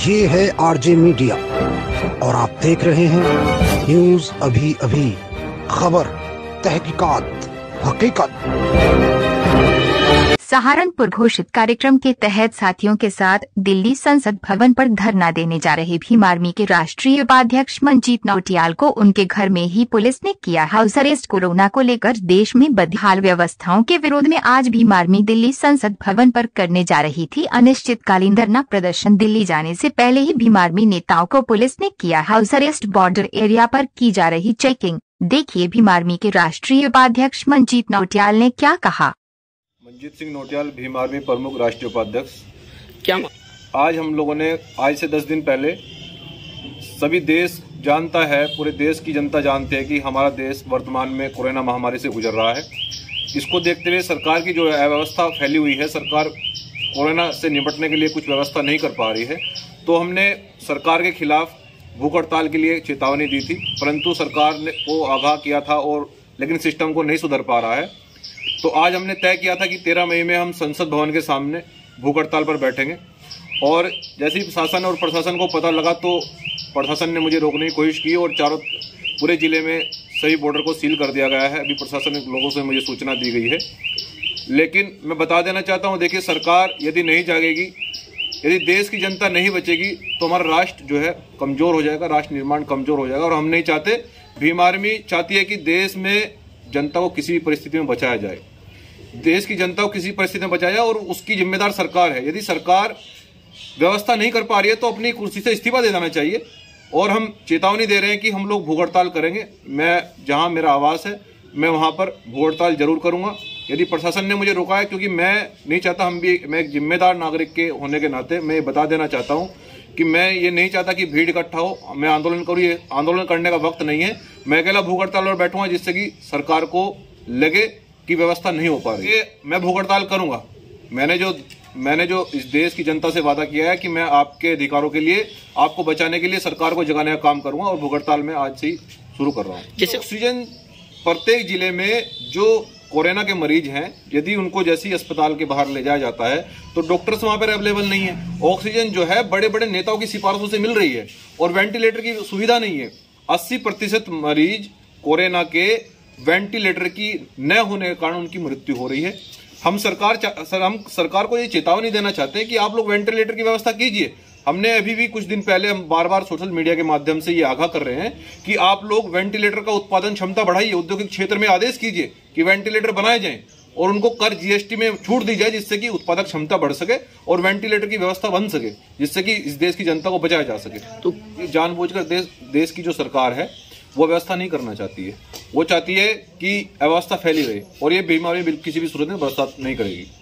ये है RJ media और आप देख रहे हैं न्यूज अभी अभी, खबर, तहकीकात, हकीकत। सहारनपुर घोषित कार्यक्रम के तहत साथियों के साथ दिल्ली संसद भवन पर धरना देने जा रहे भीम आर्मी के राष्ट्रीय उपाध्यक्ष मनजीत नौटियाल को उनके घर में ही पुलिस ने किया हाउस अरेस्ट। कोरोना को लेकर देश में बदहाल व्यवस्थाओं के विरोध में आज भीम आर्मी दिल्ली संसद भवन पर करने जा रही थी अनिश्चितकालीन धरना प्रदर्शन। दिल्ली जाने से पहले ही भीम आर्मी नेताओं को पुलिस ने किया हाउस अरेस्ट। बॉर्डर एरिया पर की जा रही चेकिंग। देखिए भीम आर्मी के राष्ट्रीय उपाध्यक्ष मनजीत नौटियाल ने क्या कहा। मनजीत सिंह नौटियाल, भीम आर्मी प्रमुख राष्ट्रीय उपाध्यक्ष। क्या आज हम लोगों ने आज से 10 दिन पहले, सभी देश जानता है, पूरे देश की जनता जानती है कि हमारा देश वर्तमान में कोरोना महामारी से गुजर रहा है। इसको देखते हुए सरकार की जो अव्यवस्था फैली हुई है, सरकार कोरोना से निपटने के लिए कुछ व्यवस्था नहीं कर पा रही है, तो हमने सरकार के खिलाफ भूख हड़ताल के लिए चेतावनी दी थी, परंतु सरकार ने को आगाह किया था और लेकिन सिस्टम को नहीं सुधर पा रहा है। तो आज हमने तय किया था कि 13 मई में हम संसद भवन के सामने भूख हड़ताल पर बैठेंगे। और जैसे ही शासन और प्रशासन को पता लगा तो प्रशासन ने मुझे रोकने की कोशिश की और पूरे जिले में सभी बॉर्डर को सील कर दिया गया है। अभी प्रशासन के लोगों से मुझे सूचना दी गई है। लेकिन मैं बता देना चाहता हूँ, देखिए, सरकार यदि नहीं जागेगी, यदि देश की जनता नहीं बचेगी तो हमारा राष्ट्र जो है कमजोर हो जाएगा, राष्ट्र निर्माण कमजोर हो जाएगा। और हम नहीं चाहते, भीम आर्मी चाहती है कि देश में जनता को किसी भी परिस्थिति में बचाया जाए, देश की जनता को किसी परिस्थिति में बचाया जाए, और उसकी जिम्मेदार सरकार है। यदि सरकार व्यवस्था नहीं कर पा रही है तो अपनी कुर्सी से इस्तीफा दे देना चाहिए। और हम चेतावनी दे रहे हैं कि हम लोग भूख हड़ताल करेंगे। मैं जहां मेरा आवास है मैं वहां पर भूख हड़ताल जरूर करूंगा यदि प्रशासन ने मुझे रोका है, क्योंकि मैं नहीं चाहता, मैं एक जिम्मेदार नागरिक के होने के नाते मैं ये बता देना चाहता हूं कि मैं ये नहीं चाहता कि भीड़ इकट्ठा हो, मैं आंदोलन करूं। ये आंदोलन करने का वक्त नहीं है। मैं अकेला भूख हड़ताल पर बैठूंगा जिससे कि सरकार को लगे कि व्यवस्था नहीं हो पा रही है। मैं भूख हड़ताल करूंगा। मैंने जो इस देश की जनता से वादा किया है कि मैं आपके अधिकारों के लिए, आपको बचाने के लिए सरकार को जगाने का काम करूंगा, और भूख हड़ताल में आज से ही शुरू कर रहा हूं। जैसे ऑक्सीजन प्रत्येक जिले में जो कोरोना के मरीज हैं, यदि उनको जैसे ही अस्पताल के बाहर ले जाया जाता है तो डॉक्टर्स वहां पर अवेलेबल नहीं है। ऑक्सीजन जो है बड़े बड़े नेताओं की सिफारिशों से मिल रही है और वेंटिलेटर की सुविधा नहीं है। 80% मरीज कोरोना के वेंटिलेटर की न होने के कारण उनकी मृत्यु हो रही है। हम सरकार को ये चेतावनी देना चाहते हैं कि आप लोग वेंटिलेटर की व्यवस्था कीजिए। हमने अभी भी कुछ दिन पहले, हम बार बार सोशल मीडिया के माध्यम से ये आगाह कर रहे हैं कि आप लोग वेंटिलेटर का उत्पादन क्षमता बढ़ाइए, औद्योगिक क्षेत्र में आदेश कीजिए कि वेंटिलेटर बनाए जाएं और उनको कर जीएसटी में छूट दी जाए, जिससे कि उत्पादक क्षमता बढ़ सके और वेंटिलेटर की व्यवस्था बन सके, जिससे कि इस देश की जनता को बचाया जा सके। तो जानबूझकर देश की जो सरकार है वो व्यवस्था नहीं करना चाहती है। वो चाहती है कि अव्यवस्था फैली रहे, और ये भीम आर्मी किसी भी सूरत में व्यवस्था नहीं करेगी।